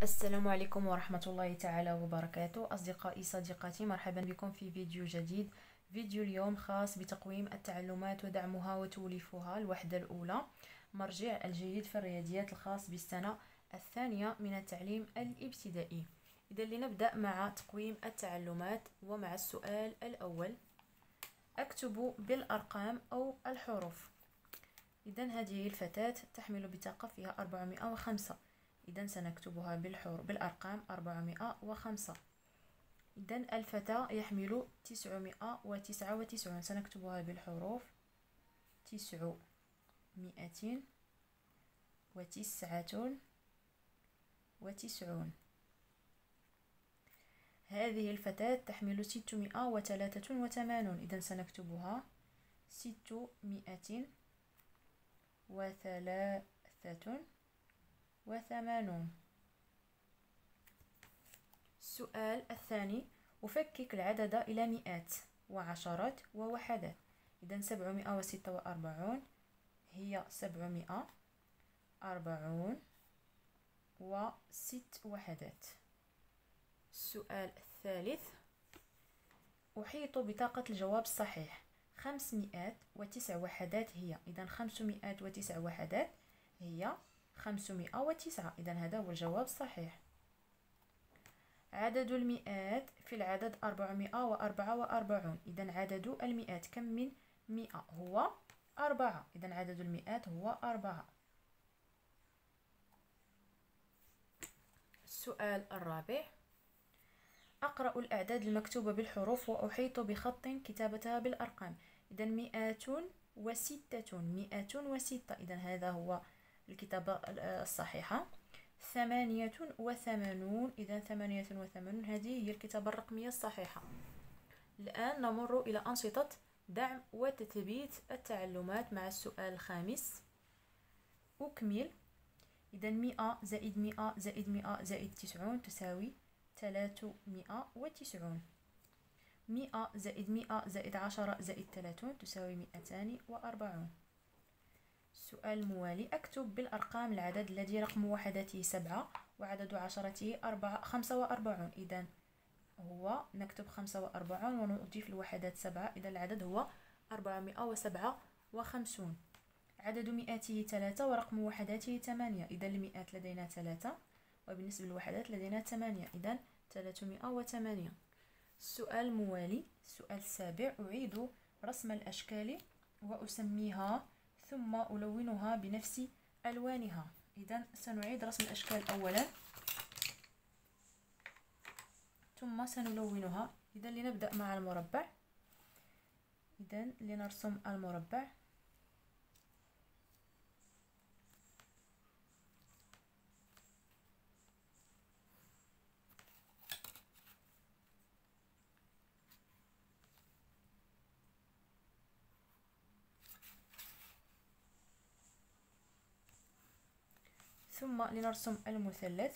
السلام عليكم ورحمة الله تعالى وبركاته. أصدقائي صديقاتي، مرحبا بكم في فيديو جديد. فيديو اليوم خاص بتقويم التعلمات ودعمها وتوليفها، الوحدة الأولى، مرجع الجيد في الرياضيات الخاص بالسنة الثانية من التعليم الابتدائي. إذا لنبدأ مع تقويم التعلمات ومع السؤال الأول: أكتب بالأرقام أو الحروف. إذا هذه الفتاة تحمل بطاقة فيها 405، إذا سنكتبها بالأرقام 405. إذا الفتى يحمل 999، سنكتبها بالحروف 999. هذه الفتاة تحمل 683، إذا سنكتبها 683. السؤال الثاني: أفكك العدد إلى مئات وعشرات ووحدات. إذا 746 هي 746 وحدات. السؤال الثالث: أحيط بطاقة الجواب الصحيح. 509 وحدات هي، إذا 509 وحدات هي 509، إذا هذا هو الجواب الصحيح. عدد المئات في العدد 444، إذا عدد المئات كم من 100 هو 4، إذا عدد المئات هو 4. السؤال الرابع: أقرأ الأعداد المكتوبة بالحروف وأحيط بخط كتابتها بالأرقام. إذا 106، إذا هذا هو الكتابة الصحيحة. 88، إذا 88 هذه هي الكتابة الرقمية الصحيحة. الآن نمر إلى أنشطة دعم وتثبيت التعلمات مع السؤال الخامس: أكمل. إذا 100 زائد 100 زائد 100 زائد 90 تساوي 390. 100 زائد 100 زائد 10 زائد 30 تساوي 240. السؤال الموالي: أكتب بالأرقام العدد الذي رقم وحدته 7 وعدد عشرته 45. إذا هو نكتب 45 ونضيف الوحدات 7، إذا العدد هو 457. عدد مئاته 3 ورقم وحداته 8، إذا المئات لدينا 3 وبالنسبة للوحدات لدينا 8، إذا 308. السؤال الموالي، السؤال السابع: أعيد رسم الأشكال وأسميها ثم ألونها بنفس ألوانها. إذا سنعيد رسم الأشكال أولا ثم سنلونها. إذا لنبدأ مع المربع. إذا لنرسم المربع. ثم لنرسم المثلث.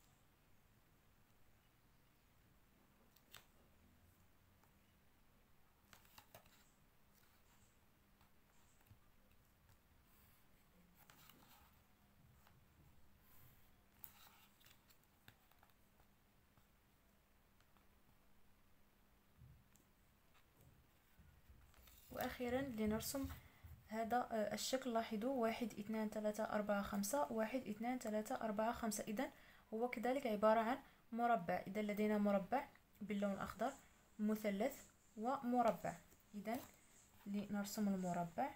وأخيرا لنرسم هذا الشكل. لاحظوا 1 2 3 4 5، 1 2 3 4 5. إذا هو كذلك عبارة عن مربع. إذا لدينا مربع باللون الأخضر، مثلث ومربع. إذا لنرسم المربع.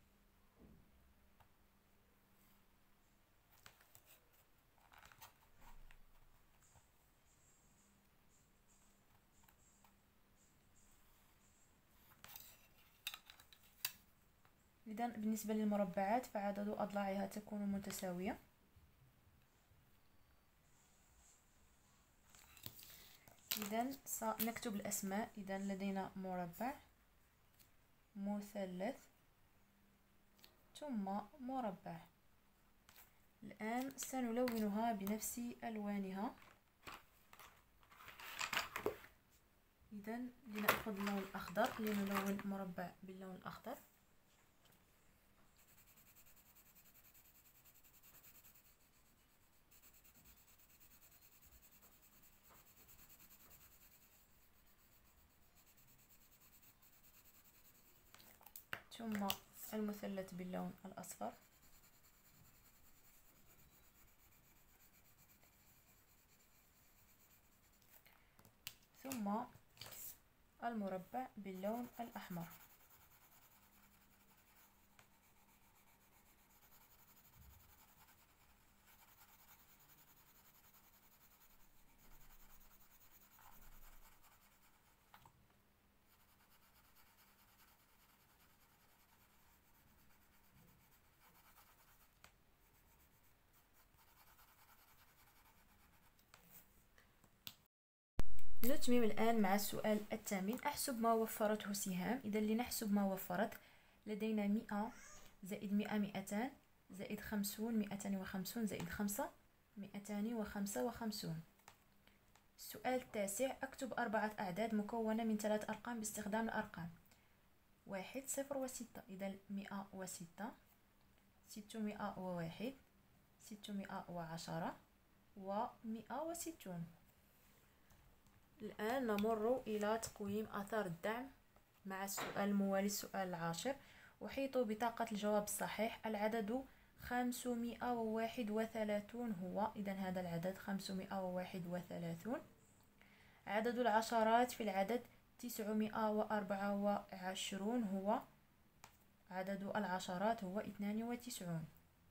إذا بالنسبة للمربعات فعدد أضلاعها تكون متساوية. إذا سنكتب الأسماء. إذا لدينا مربع، مثلث، ثم مربع. الآن سنلونها بنفس ألوانها. إذا لنأخذ اللون الأخضر لنلون مربع باللون الأخضر. ثم المثلث باللون الأصفر، ثم المربع باللون الأحمر. نتمم الآن مع السؤال الثامن. أحسب ما وفرته سهام. إذا لنحسب ما وفرت، لدينا 100 زائد 100 200 زائد 50 250 زائد 5 255. السؤال التاسع. أكتب 4 أعداد مكونة من 3 أرقام باستخدام الأرقام 1 0 و6. إذا 106 601 610 و160. الآن نمر إلى تقويم آثار الدعم مع السؤال الموالي، السؤال العاشر. أحيط بطاقة الجواب الصحيح. العدد 531 هو، إذا هذا العدد 531. عدد العشرات في العدد 924 هو، عدد العشرات هو 92.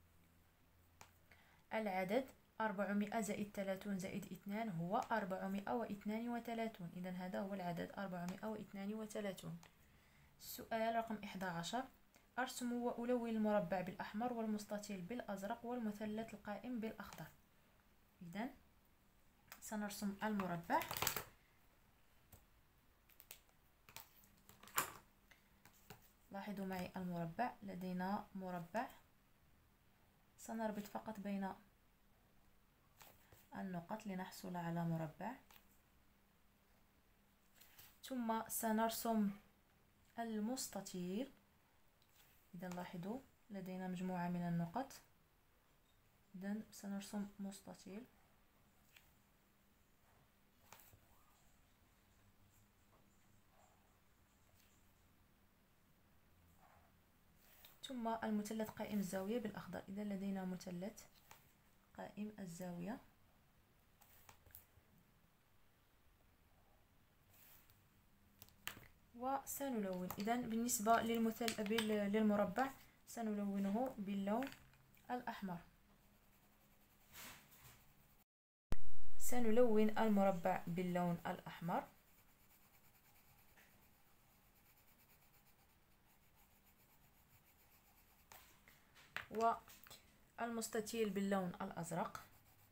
العدد 400 زائد 30 زائد 2 هو 432. إذا هذا هو العدد 432. السؤال رقم 11. أرسم وألون المربع بالأحمر والمستطيل بالأزرق والمثلث القائم بالأخضر. إذا سنرسم المربع. لاحظوا معي المربع. لدينا مربع، سنربط فقط بين النقط لنحصل على مربع، ثم سنرسم المستطيل. إذا لاحظوا لدينا مجموعة من النقط، إذا سنرسم مستطيل. ثم المثلث قائم الزاوية بالأخضر. إذا لدينا مثلث قائم الزاوية، وسنلون. إذا بالنسبة للمربع سنلونه باللون الأحمر. سنلون المربع باللون الأحمر، والمستطيل باللون الأزرق،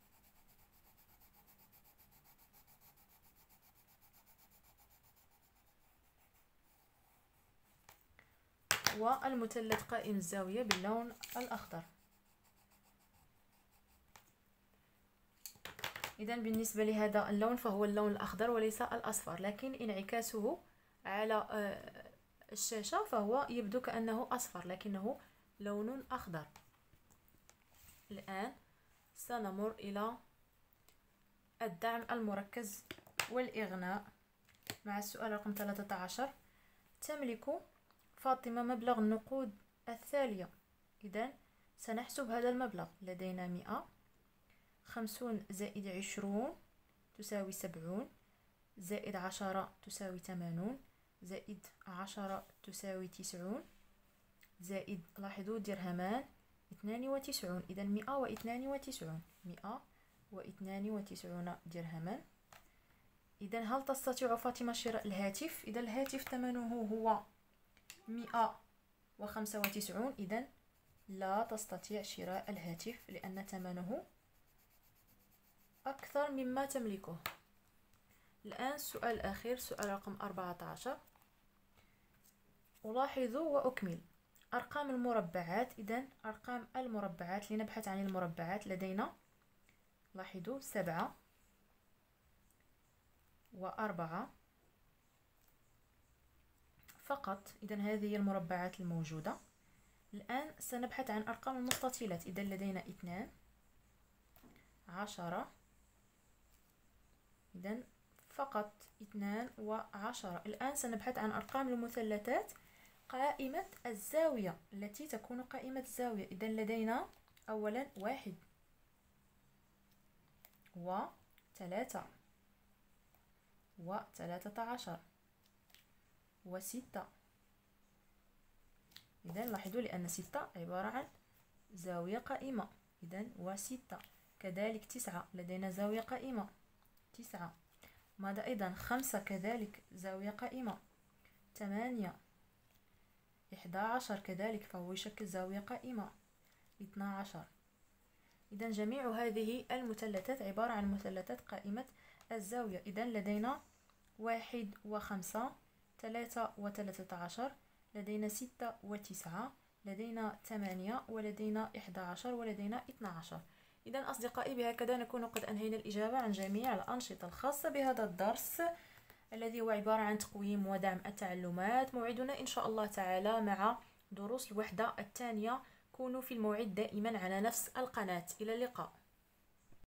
والمثلث قائم الزاوية باللون الأخضر. إذا بالنسبة لهذا اللون فهو اللون الأخضر وليس الأصفر، لكن انعكاسه على الشاشة فهو يبدو كأنه أصفر لكنه لون أخضر. الآن سنمر إلى الدعم المركز والإغناء مع السؤال رقم 13. تملك فاطمة مبلغ النقود التالية. إذا سنحسب هذا المبلغ. لدينا 100 50 زائد 20 تساوي 70 زائد 10 تساوي 80 زائد 10 تساوي 90 زائد، لاحظوا، درهمان 92. إذا 192 درهما. إذا هل تستطيع فاطمة شراء الهاتف؟ إذا الهاتف ثمنه هو 195. إذا لا تستطيع شراء الهاتف لأن ثمنه أكثر مما تملكه. الآن السؤال الأخير، سؤال رقم 14. ألاحظ وأكمل أرقام المربعات. إذا أرقام المربعات، لنبحث عن المربعات. لدينا، لاحظوا، 7 و4 فقط. إذا هذه هي المربعات الموجودة. الآن سنبحث عن أرقام المستطيلات. إذا لدينا 2 10. إذا فقط 2 و10. الآن سنبحث عن أرقام المثلثات. قائمة الزاوية التي تكون قائمة الزاوية. إذن لدينا أولا 1 و3 و13 و6. إذن لاحظوا لأن 6 عبارة عن زاوية قائمة، إذن و6. كذلك 9 لدينا زاوية قائمة 9. ماذا أيضا 5 كذلك زاوية قائمة. 8 11 كذلك فهو يشكل زاوية قائمة. 12. إذن جميع هذه المثلثات عبارة عن مثلثات قائمة الزاوية. إذن لدينا 1 و5 3 و13 لدينا 6 و9 لدينا 8 ولدينا 11 ولدينا 12. إذن أصدقائي بهكذا نكون قد أنهينا الإجابة عن جميع الأنشطة الخاصة بهذا الدرس الذي هو عبارة عن تقويم ودعم التعلمات. موعدنا إن شاء الله تعالى مع دروس الوحدة الثانية. كونوا في الموعد دائما على نفس القناة. إلى اللقاء.